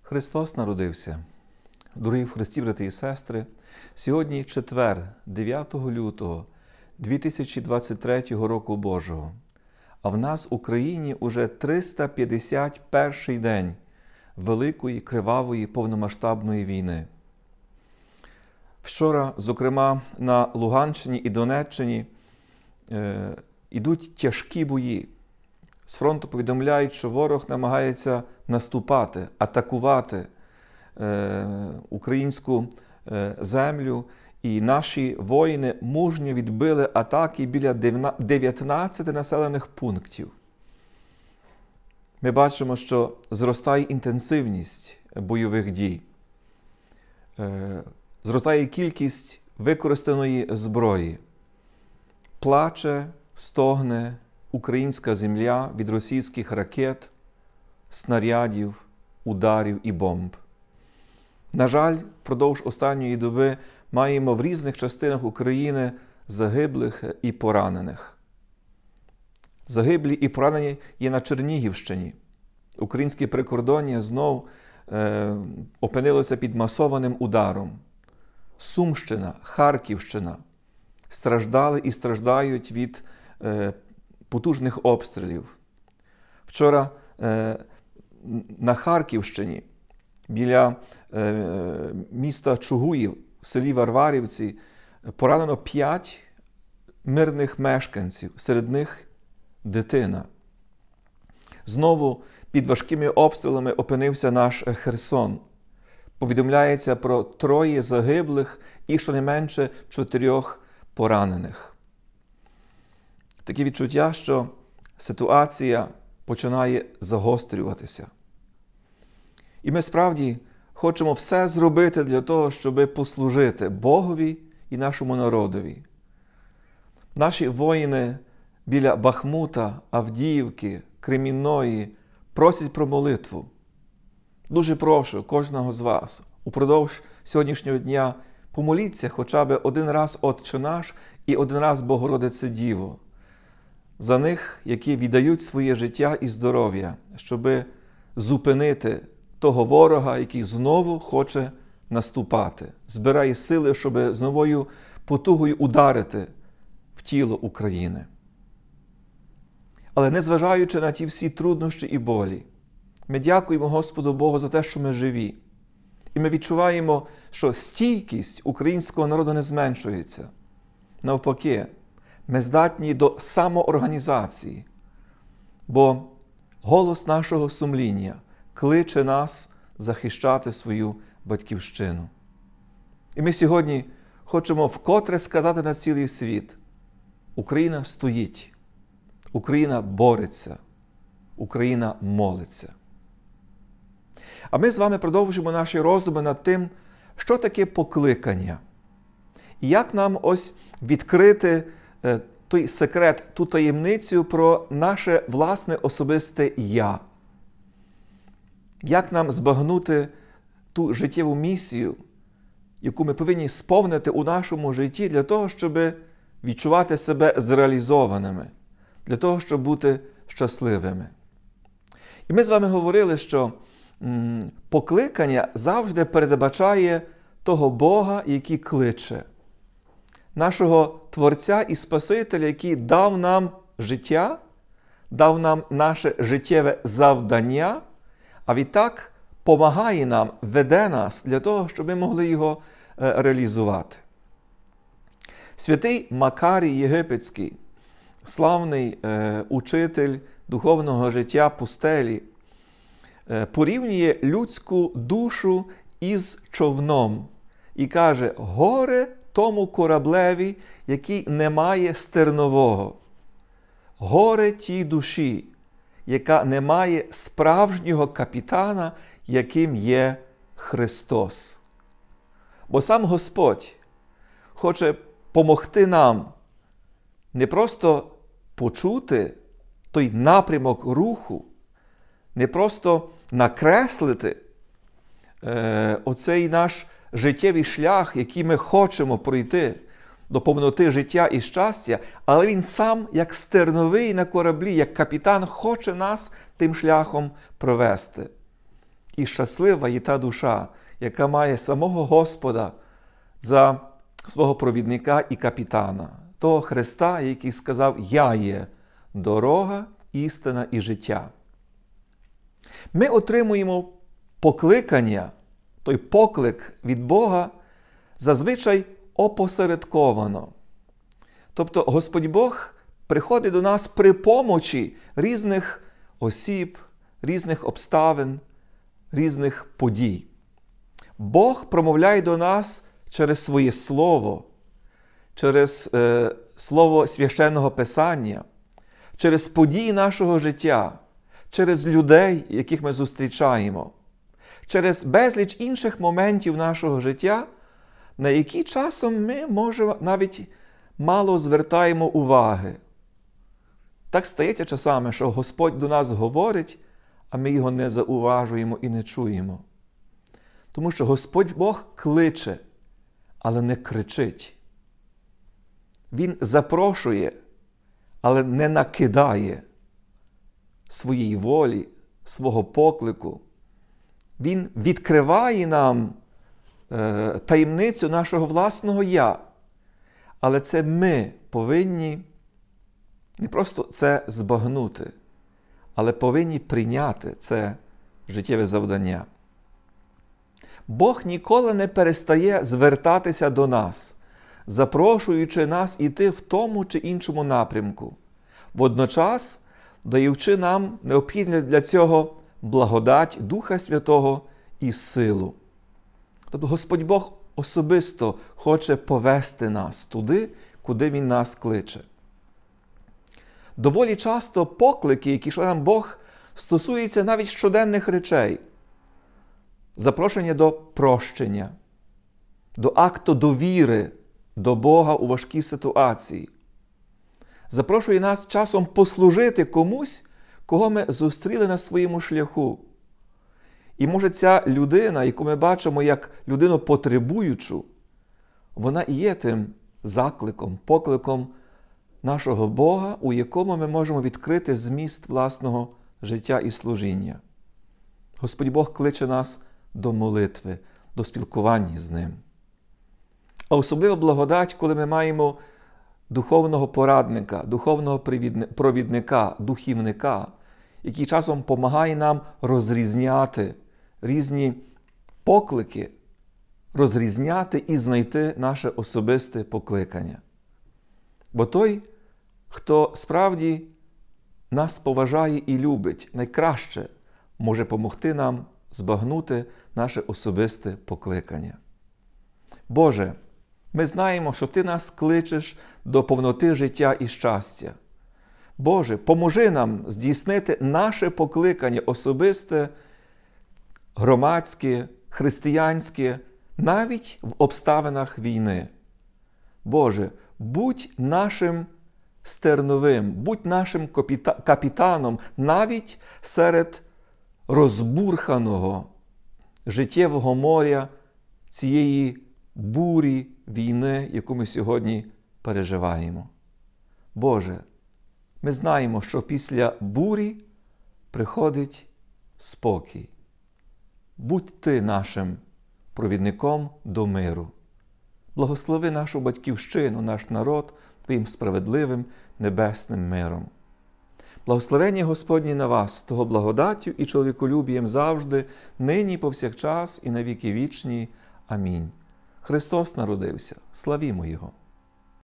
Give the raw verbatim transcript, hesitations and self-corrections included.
Христос народився. Дорогі в Христі, брати і сестри, сьогодні четвер, дев'ятого лютого дві тисячі двадцять третього року Божого, а в нас в Україні уже триста п'ятдесят перший день великої, кривавої, повномасштабної війни. Вчора, зокрема, на Луганщині і Донеччині е, ідуть тяжкі бої. З фронту повідомляють, що ворог намагається наступати, атакувати е, українську е, землю. І наші воїни мужньо відбили атаки біля дев'ятнадцяти населених пунктів. Ми бачимо, що зростає інтенсивність бойових дій. Е, зростає кількість використаної зброї. Плаче, стогне українська земля від російських ракет, снарядів, ударів і бомб. На жаль, впродовж останньої доби маємо в різних частинах України загиблих і поранених. Загиблі і поранені є на Чернігівщині. Українське прикордоння знов е, опинилося під масованим ударом. Сумщина, Харківщина страждали і страждають від е, потужних обстрілів. Вчора е, на Харківщині біля е, міста Чугуїв, в селі Варварівці, поранено п'ять мирних мешканців, серед них дитина. Знову під важкими обстрілами опинився наш Херсон. Повідомляється про троє загиблих і щонайменше чотирьох поранених. Таке відчуття, що ситуація починає загострюватися. І ми справді хочемо все зробити для того, щоб послужити Богові і нашому народові. Наші воїни біля Бахмута, Авдіївки, Кремінної просять про молитву. Дуже прошу кожного з вас упродовж сьогоднішнього дня помоліться хоча б один раз Отче наш і один раз Богородице Діво. За них, які віддають своє життя і здоров'я, щоб зупинити того ворога, який знову хоче наступати, збирає сили, щоб з новою потугою ударити в тіло України. Але незважаючи на ті всі труднощі і болі, ми дякуємо Господу Богу за те, що ми живі. І ми відчуваємо, що стійкість українського народу не зменшується. Навпаки, ми здатні до самоорганізації, бо голос нашого сумління кличе нас захищати свою батьківщину. І ми сьогодні хочемо вкотре сказати на цілий світ: Україна стоїть, Україна бореться, Україна молиться. А ми з вами продовжуємо наші роздуми над тим, що таке покликання. І як нам ось відкрити е, той секрет, ту таємницю про наше власне особисте «Я». Як нам збагнути ту життєву місію, яку ми повинні сповнити у нашому житті для того, щоб відчувати себе зреалізованими, для того, щоб бути щасливими. І ми з вами говорили, що м, покликання завжди передбачає того Бога, який кличе. Нашого Творця і Спасителя, який дав нам життя, дав нам наше життєве завдання, а відтак помагає нам, веде нас для того, щоб ми могли його е, реалізувати. Святий Макарій Єгипетський, славний е, учитель духовного життя пустелі, е, порівнює людську душу із човном і каже: горе тому кораблеві, який не має стернового, горе тій душі, яка не має справжнього капітана, яким є Христос. Бо сам Господь хоче помогти нам не просто почути той напрямок руху, не просто накреслити е, оцей наш життєвий шлях, який ми хочемо пройти до повноти життя і щастя, але Він сам, як стерновий на кораблі, як капітан, хоче нас тим шляхом провести. І щаслива є та душа, яка має самого Господа за свого провідника і капітана, того Христа, який сказав: «Я є дорога, істина і життя». Ми отримуємо покликання, той поклик від Бога зазвичай опосередковано. Тобто Господь Бог приходить до нас при помочі різних осіб, різних обставин, різних подій. Бог промовляє до нас через своє Слово, через е, Слово Священного Писання, через події нашого життя, через людей, яких ми зустрічаємо, через безліч інших моментів нашого життя, на які часом ми, може, навіть мало звертаємо уваги. Так стається часами, що Господь до нас говорить, а ми його не зауважуємо і не чуємо. Тому що Господь Бог кличе, але не кричить. Він запрошує, але не накидає своєї волі, свого поклику. Він відкриває нам е, таємницю нашого власного «я». Але це ми повинні не просто це збагнути, але повинні прийняти це життєве завдання. Бог ніколи не перестає звертатися до нас, запрошуючи нас іти в тому чи іншому напрямку, водночас даючи нам необхідне для цього благодать Духа Святого і силу. Тобто Господь Бог особисто хоче повести нас туди, куди Він нас кличе. Доволі часто поклики, які шле нам Бог, стосуються навіть щоденних речей. Запрошення до прощення, до акту довіри до Бога у важкій ситуації. Запрошує нас часом послужити комусь, кого ми зустріли на своєму шляху. І може ця людина, яку ми бачимо як людину потребуючу, вона і є тим закликом, покликом нашого Бога, у якому ми можемо відкрити зміст власного життя і служіння. Господь Бог кличе нас до молитви, до спілкування з Ним. А особлива благодать, коли ми маємо духовного порадника, духовного провідника, духівника, який часом допомагає нам розрізняти різні поклики, розрізняти і знайти наше особисте покликання. Бо той, хто справді нас поважає і любить, найкраще може допомогти нам збагнути наше особисте покликання. Боже, ми знаємо, що Ти нас кличеш до повноти життя і щастя. Боже, поможи нам здійснити наше покликання особисте, громадське, християнське, навіть в обставинах війни. Боже, будь нашим стерновим, будь нашим капітаном навіть серед розбурханого життєвого моря цієї бурі війни, яку ми сьогодні переживаємо. Боже, ми знаємо, що після бурі приходить спокій. Будь Ти нашим провідником до миру. Благослови нашу батьківщину, наш народ Твоїм справедливим небесним миром. Благословення Господнє на вас, того благодаттю і чоловіколюбієм завжди, нині, повсякчас і на віки вічні. Амінь. Христос народився. Славімо Його!